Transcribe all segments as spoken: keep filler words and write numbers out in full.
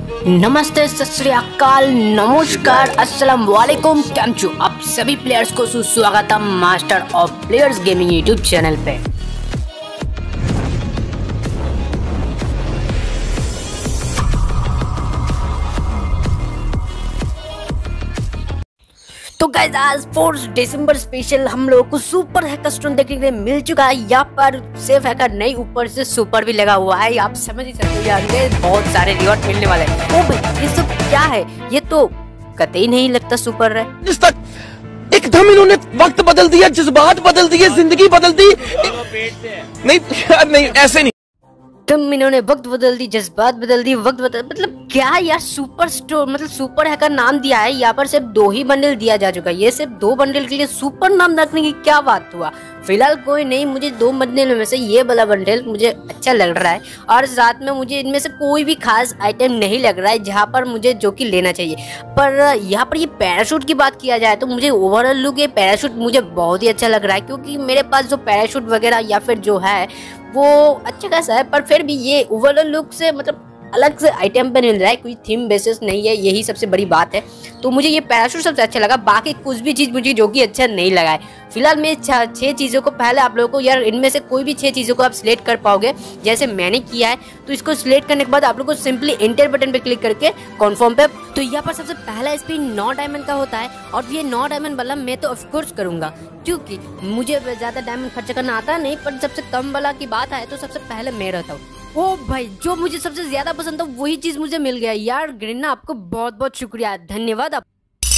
नमस्ते, सत श्री अकाल, नमस्कार, अस्सलाम वालेकुम। कैम छो आप सभी प्लेयर्स को सुस्वागतम master of players gaming YouTube channel पे। तो गाइस, आज फोर्थ दिसंबर स्पेशल हम लोगों को सुपर हैकर स्टोन देखने के लिए मिल चुका है। यहाँ पर सेफ हैकर नहीं, ऊपर से सुपर भी लगा हुआ है। आप समझ ही सकते हो यार, ये बहुत सारे रिवॉर्ड मिलने वाले हैं। ओ भाई, ये सब क्या है? ये तो कतई नहीं लगता सुपर है। जिस तक एकदम इन्होंने वक्त बदल दिया, जज्बात बदल दिए, जिंदगी बदल दी। नहीं यार, नहीं ऐसे नहीं। तुम इन्होंने वक्त बदल दी, जज्बात बदल दी, वक्त बदल, मतलब क्या यार? सुपर स्टोर मतलब सुपर हैकर नाम दिया है। यहाँ पर सिर्फ दो ही बंडल दिया जा चुका है। ये सिर्फ दो बंडल के लिए सुपर नाम रखने की क्या बात हुआ? फिलहाल कोई नहीं, मुझे दो बंडल में से ये वाला बंडल मुझे अच्छा लग रहा है और साथ में मुझे इनमें से कोई भी खास आइटम नहीं लग रहा है जहाँ पर मुझे जो कि लेना चाहिए। पर यहाँ पर ये पैराशूट की बात किया जाए तो मुझे ओवरऑल लुक ये पैराशूट मुझे बहुत ही अच्छा लग रहा है, क्योंकि मेरे पास जो पैराशूट वगैरह या फिर जो है वो अच्छा खासा है, पर फिर भी ये ओवरऑल लुक से मतलब अलग से आइटम पे मिल रहा है, कोई थीम बेसिस नहीं है, यही सबसे बड़ी बात है। तो मुझे ये पैराशूट सबसे अच्छा लगा, बाकी कुछ भी चीज़ मुझे जो कि अच्छा नहीं लगा है। फिलहाल मैं छह चीज़ों को पहले आप लोगों को यार इनमें से कोई भी छह चीज़ों को आप सिलेक्ट कर पाओगे जैसे मैंने किया है। तो इसको सिलेक्ट करने के बाद आप लोग को सिंपली एंटर बटन पे क्लिक करके कन्फर्म पे, तो यहाँ पर सबसे पहला स्पिन नौ डायमंड का होता है और ये नौ डायमंड वाला मैं तो ऑफकोर्स करूंगा, क्योंकि मुझे ज़्यादा डायमंड खर्च करना आता नहीं, पर सबसे कम वाला की बात है तो सबसे पहले मैं रहता हूँ। ओ भाई, जो मुझे सबसे ज्यादा पसंद था वही चीज मुझे मिल गया यार। ग्रीना, आपको बहुत बहुत शुक्रिया, धन्यवाद आप।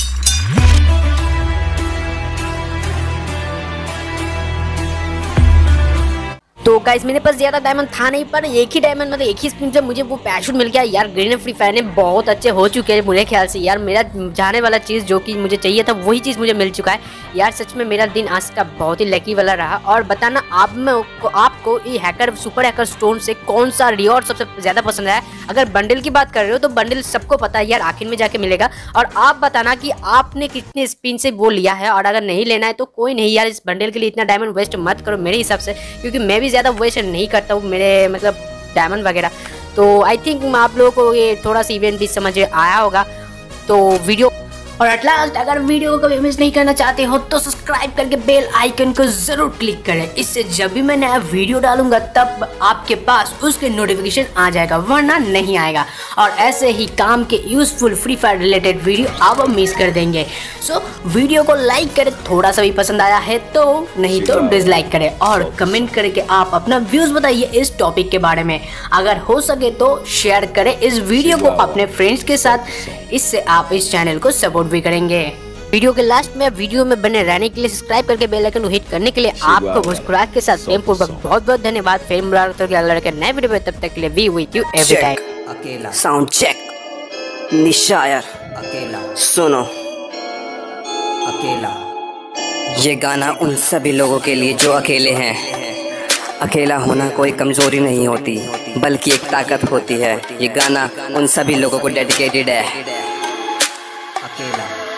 तो गाइस, मेरे पास ज्यादा डायमंड था नहीं, पर एक ही डायमंड मतलब एक ही स्पिन से मुझे वो पैराशूट मिल गया यार। ग्रीन फ्री फायर ने बहुत अच्छे हो चुके हैं मेरे ख्याल से यार। मेरा जाने वाला चीज़ जो कि मुझे चाहिए था वही चीज़ मुझे मिल चुका है यार। सच में मेरा दिन आज का बहुत ही लकी वाला रहा। और बताना आप में आपको ये हैकर सुपर हैकर स्टोन से कौन सा रिवॉर्ड सबसे ज़्यादा पसंद आया। अगर बंडल की बात कर रहे हो तो बंडल सबको पता है यार, आखिर में जाके मिलेगा। और आप बताना कि आपने कितने स्पिन से वो लिया है, और अगर नहीं लेना है तो कोई नहीं यार, इस बंडल के लिए इतना डायमंड वेस्ट मत करो मेरे हिसाब से, क्योंकि मैं भी ज़्यादा वेस्ट नहीं करता हूँ मेरे मतलब डायमंड वगैरह। तो आई थिंक आप लोगों को ये थोड़ा सा इवेंट भी समझ आया होगा। तो वीडियो और एट लास्ट, अगर वीडियो को कभी मिस नहीं करना चाहते हो तो सब्सक्राइब करके बेल आइकन को जरूर क्लिक करें। इससे जब भी मैं नया वीडियो डालूंगा तब आपके पास उसके नोटिफिकेशन आ जाएगा, वरना नहीं आएगा। और ऐसे ही काम के useful free fire related video आप मिस कर देंगे। सो वीडियो को लाइक करें, थोड़ा सा भी पसंद आया है तो, नहीं तो डिसलाइक करें, और कमेंट करके आप अपना व्यूज बताइए इस टॉपिक के बारे में। अगर हो सके तो शेयर करें इस वीडियो को अपने फ्रेंड्स के साथ, इससे आप इस चैनल को सपोर्ट भी करेंगे। वीडियो के लास्ट में वीडियो में बने रहने के लिए, सब्सक्राइब करके बेल आइकन को हिट करने के लिए आपको मुस्कुराहट के साथ प्रेम पूर्वक बहुत बहुत धन्यवाद। फिर मुलाकात होगी अगले के नए वीडियो में, तब तक के लिए we with you every time. अकेला साउंड चेक, निशायर अकेला सुनो अकेला। ये गाना उन सभी लोगों के लिए जो अकेले हैं। अकेला होना कोई कमजोरी नहीं होती, बल्कि एक ताकत होती है। ये गाना उन सभी लोगों को डेडिकेटेड है। अकेला।